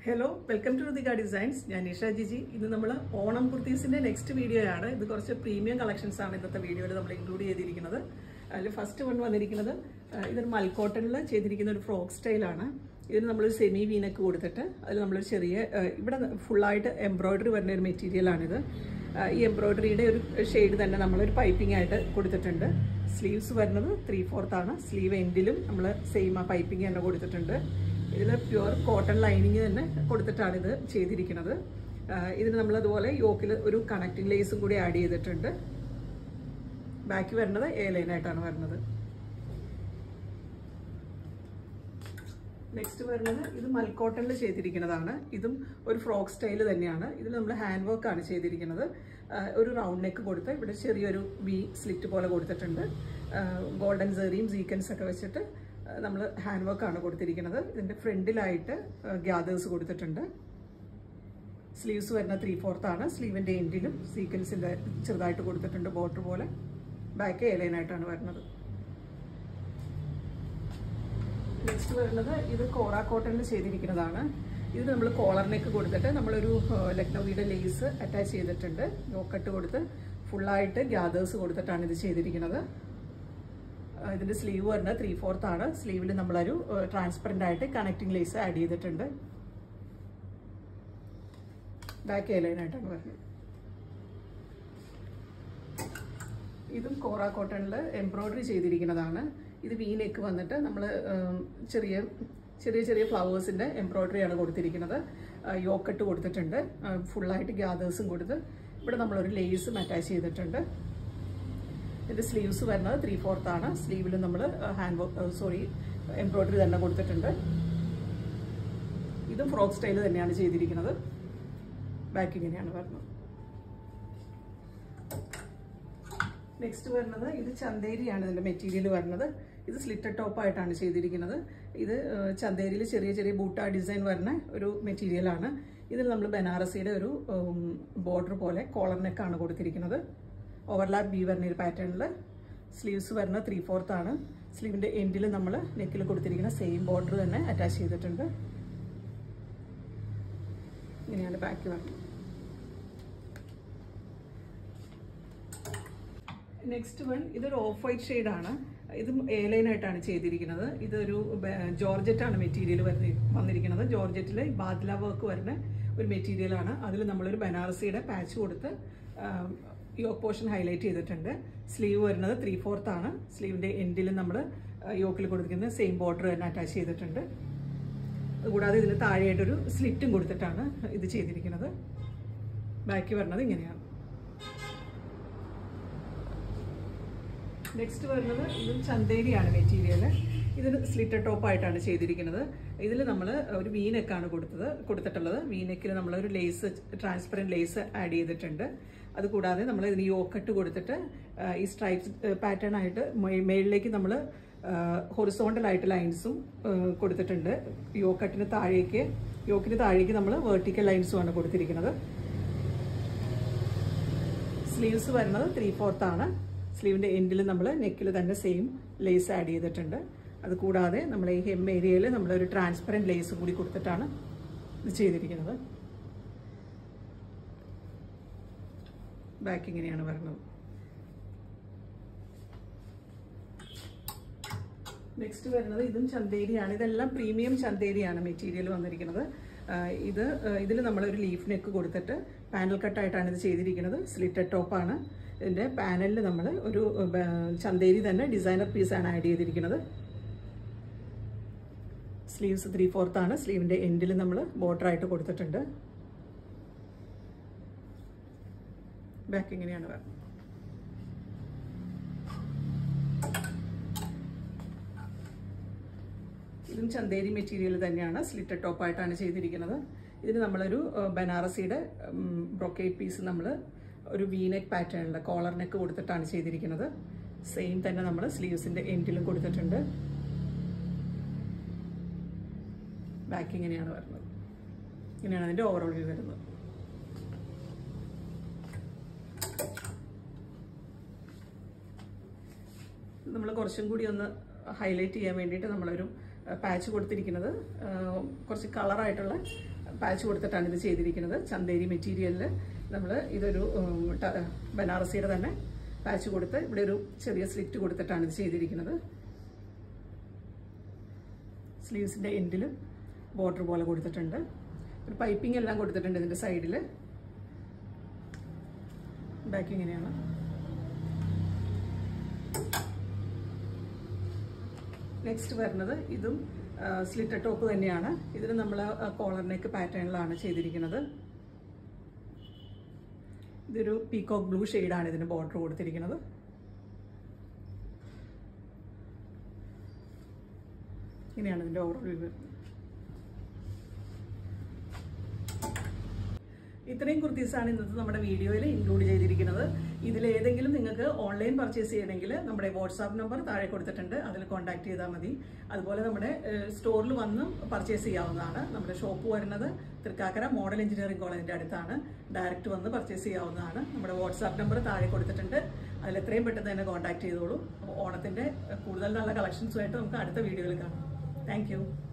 Hello, welcome to Ruthika Designs. I am Nisha Gigi. This is our Onam Kurtis next video. This is premium collections in this video. We include the first one is a Malcotton frog style. This is a semi v-neck. This is full embroidery material. This embroidery shade is piping. Sleeves are 3/4. Sleeve end same piping. This is pure cotton lining. This is yoke connecting lace add back A-line. Next is Malcotton. This is a frog style. This is handwork. A round neck. V slit. Golden zari, sequins. Handwork in the front gathers sleeves are 3/4 sleeve and end sequence in the border back A-line. Next is Cora cotton. This is a collar neck. We lace attached full gathers. This sleeve is 3/4. Sleeve is transparent connecting lace add back A-line. This is Cora cotton embroidery. This is V-neck. We flowers in embroidery. Yoke full gathers. We lace attach. The sleeves are 3/4. Sleeve is handwork, embroidery. This is frog style. Backing. Next is Chanderi material. This is slitted top. This is Chanderi Butta design material. This is Banarasi border collar neck. Overlap beaver pattern. Sleeves are 3/4. Sleeve end neck same border attached. Back. Next one is off-white shade. This is A-line. This is Georgette material. Georgette is Badla work material. That is Banarasi patch. Yoke portion highlight sleeve is 3/4. Sleeve end yoke same border attach slit back. Next is Chanderi material. This is slitted top. This is a V-neck. V-neck is lace, transparent lace add. That's why we have yoke stripes pattern. Horizontal lines. Yoke vertical lines. Sleeves are 3/4. Sleeve end neck same lace add. That's why we have hem area transparent lace. Backing in next is Chanderi. This is premium Chanderi material. This is leaf neck. Panel cut slitted top. In the panel, we have Chanderi designer piece add. Sleeves 3/4. Sleeve end border. Backing in another. This is Chanderi material. Slitted top. This is Banarasi brocade piece. A V-neck pattern. Collar neck. Same sleeves in the end. Backing in another. In another overall view. We will highlight patch. Color patch കൊടുത്തിട്ടാണ് ഇത് ചെയ്തിരിക്കുന്നത്. ചന്തേരി മെറ്റീരിയലിൽ നമ്മൾ ഇതൊരു ബനാറസിയുടെ തന്നെ patch കൊടുത്ത് ഇവിടെ ഒരു ചെറിയ സ്ലിറ്റ് കൊടുത്തിട്ടാണ് ഇത് ചെയ്തിരിക്കുന്നത്. സ്ലീവ്സിൻ്റെ എൻഡിലും ബോർഡർ പോലെ കൊടുത്തിട്ടുണ്ട്. ഒരു പൈപ്പിംഗ് എല്ലാം കൊടുത്തിട്ടുണ്ട് ഇതിൻ്റെ സൈഡിൽ. ബാക്ക് ഇങ്ങനെയാണ്. നെക്സ്റ്റ് വരുന്നത് ഇതും സ്ലിറ്റ് ടോപ്പ് തന്നെയാണ്. ഇതിന് നമ്മൾ കോളർ നെക്ക് പാറ്റേണിലാണ് ചെയ്തിരിക്കുന്നത്. ഇതൊരു പീകോക്ക് ബ്ലൂ ഷെയ്ഡാണ് ഇതിന് ബോർഡർ കൊടുത്തിരിക്കുന്നത്. ഇങ്ങനെയാണ് ഇതിൻ്റെ ഓവറോൾ വ്യൂ. ഇത്രയും കുർത്തീസാണ് ഇന്നത്തെ നമ്മുടെ വീഡിയോയിൽ ഇൻക്ലൂഡ് ചെയ്തിരിക്കുന്നത്. ഇതിലേതെങ്കിലും നിങ്ങൾക്ക് ഓൺലൈൻ പർച്ചേസ് ചെയ്യണമെങ്കിൽ നമ്മുടെ വാട്സാപ്പ് നമ്പർ താഴെ കൊടുത്തിട്ടുണ്ട്, അതിൽ കോൺടാക്ട് ചെയ്താൽ മതി. അതുപോലെ നമ്മുടെ സ്റ്റോറിൽ വന്നും പർച്ചേസ് ചെയ്യാവുന്നതാണ്. നമ്മുടെ ഷോപ്പ് വരുന്നത് തൃക്കാക്കര മോഡൽ എഞ്ചിനീയറിംഗ് കോളേജിൻ്റെ അടുത്താണ്. ഡയറക്റ്റ് വന്ന് പർച്ചേസ് ചെയ്യാവുന്നതാണ്. നമ്മുടെ വാട്സാപ്പ് നമ്പർ താഴെ കൊടുത്തിട്ടുണ്ട്, അതിൽ എത്രയും പെട്ടെന്ന് തന്നെ കോൺടാക്ട് ചെയ്തോളൂ. ഓണത്തിൻ്റെ കൂടുതൽ നല്ല കളക്ഷൻസുമായിട്ട് നമുക്ക് അടുത്ത വീഡിയോയിൽ കാണാം. താങ്ക്